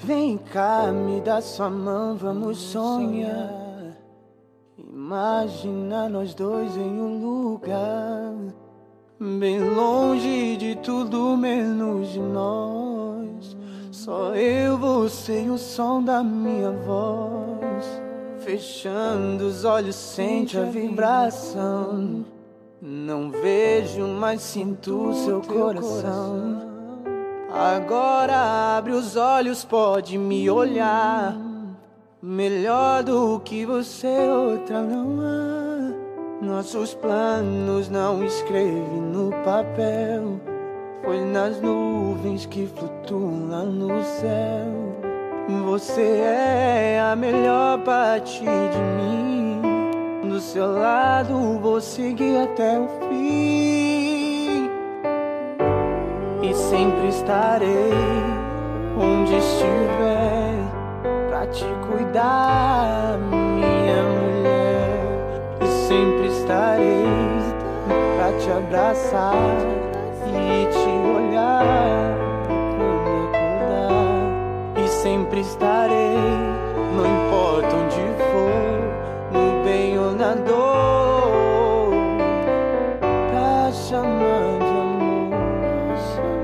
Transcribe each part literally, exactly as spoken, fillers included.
Vem cá, me dá sua mão, vamos sonhar. Imagina nós dois em um lugar bem longe de tudo menos de nós. Só eu, você e o som da minha voz. Fechando os olhos, sente a vibração. Não vejo, mas sinto o seu coração. Agora abre os olhos, pode me olhar. Melhor do que você, outra não há. Nossos planos não escreve no papel. Foi nas nuvens que flutuam lá no céu. Você é a melhor parte de mim. Do seu lado vou seguir até o fim. E sempre estarei onde estiver pra te cuidar, minha mulher. E sempre estarei pra te abraçar e te olhar quando acordar. E sempre estarei, não importa onde for, no bem ou na dor, pra chamar de amor,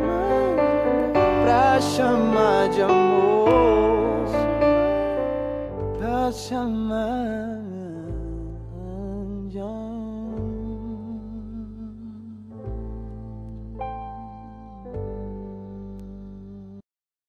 pra chamar de amor, pra chamar.